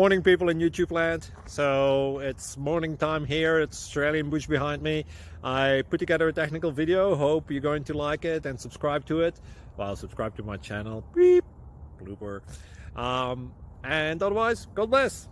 Morning, people in YouTube land. So it's morning time here. It's Australian bush behind me. I put together a technical video. Hope you're going to like it and subscribe to it. Well, subscribe to my channel. Beep. Blooper. And otherwise, God bless.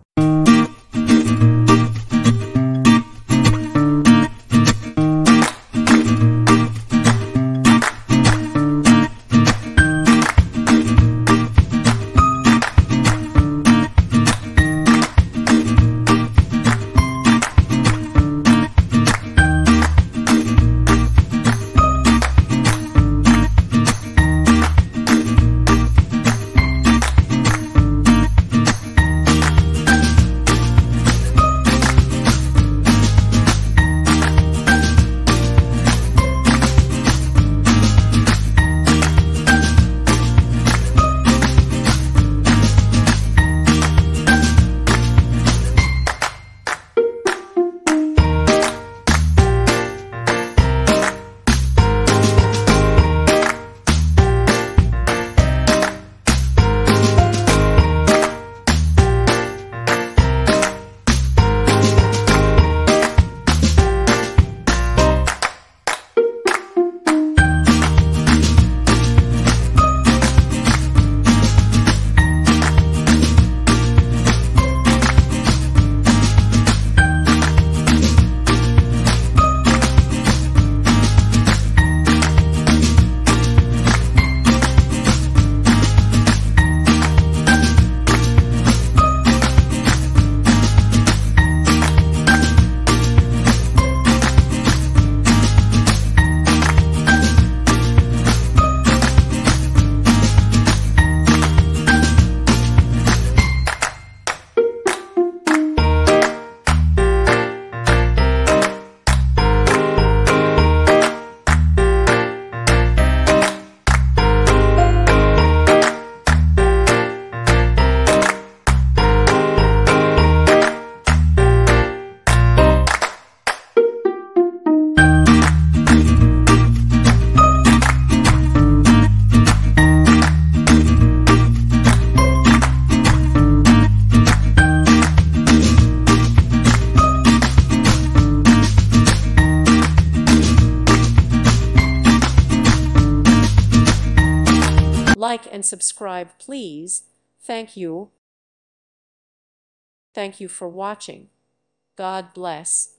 Like and subscribe, please. Thank you. Thank you for watching. God bless.